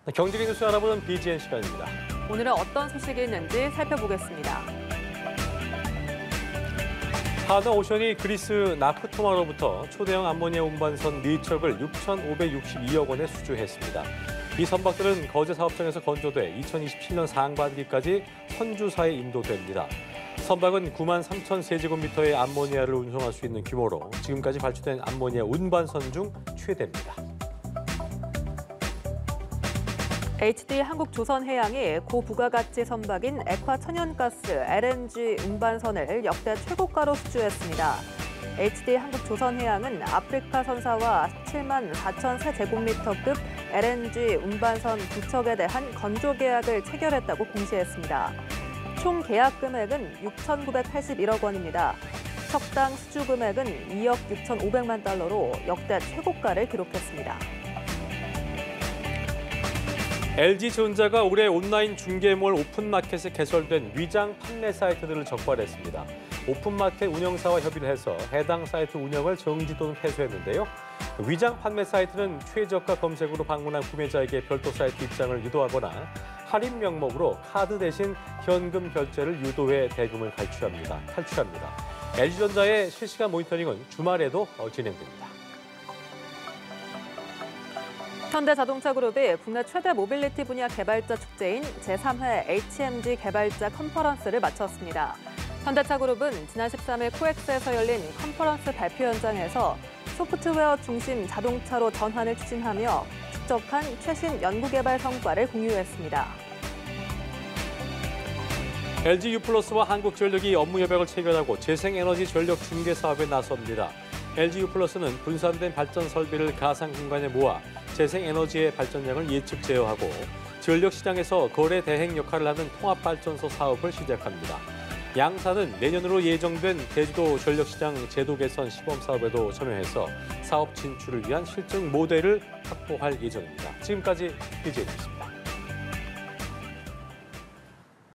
경제 뉴스 알아보는 BGN 시간입니다. 오늘은 어떤 소식이 있는지 살펴보겠습니다. 하나오션이 그리스 나프토마로부터 초대형 암모니아 운반선 4척을 6,562억 원에 수주했습니다. 이 선박들은 거제 사업장에서 건조돼 2027년 상반기까지 선주사에 인도됩니다. 선박은 9만 3천 세제곱미터의 암모니아를 운송할 수 있는 규모로 지금까지 발주된 암모니아 운반선 중 최대입니다. HD 한국조선해양이 고부가가치 선박인 액화천연가스 LNG 운반선을 역대 최고가로 수주했습니다. HD 한국조선해양은 아프리카 선사와 7만 4천 세제곱미터급 LNG 운반선 2척에 대한 건조 계약을 체결했다고 공시했습니다. 총 계약 금액은 6,981억 원입니다. 척당 수주 금액은 2억 6,500만 달러로 역대 최고가를 기록했습니다. LG전자가 올해 온라인 중개몰 오픈마켓에 개설된 위장 판매 사이트들을 적발했습니다. 오픈마켓 운영사와 협의를 해서 해당 사이트 운영을 정지 또는 폐쇄했는데요. 위장 판매 사이트는 최저가 검색으로 방문한 구매자에게 별도 사이트 입장을 유도하거나 할인 명목으로 카드 대신 현금 결제를 유도해 대금을 탈취합니다. LG전자의 실시간 모니터링은 주말에도 진행됩니다. 현대자동차그룹이 국내 최대 모빌리티 분야 개발자 축제인 제3회 HMG 개발자 컨퍼런스를 마쳤습니다. 현대차그룹은 지난 13일 코엑스에서 열린 컨퍼런스 발표 현장에서 소프트웨어 중심 자동차로 전환을 추진하며 축적한 최신 연구개발 성과를 공유했습니다. LG유플러스와 한국전력이 업무 협약을 체결하고 재생에너지 전력 중개 사업에 나섭니다. LG유플러스는 분산된 발전 설비를 가상 공간에 모아 재생에너지의 발전량을 예측 제어하고 전력 시장에서 거래 대행 역할을 하는 통합발전소 사업을 시작합니다. 양사는 내년으로 예정된 제주도 전력시장 제도 개선 시범 사업에도 참여해서 사업 진출을 위한 실증 모델을 확보할 예정입니다. 지금까지 BGN입니다.